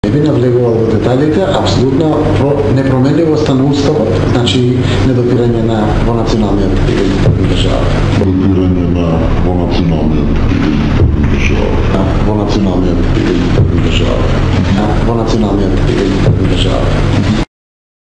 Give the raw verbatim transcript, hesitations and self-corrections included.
Не би навлегувал во деталите, апсолутно непроменливоста на уставот, значи недопирање на во националниот идентитет на државата. Недопирање на во националниот идентитет на државата. Во националниот идентитет на државата. Во националниот идентитет на државата.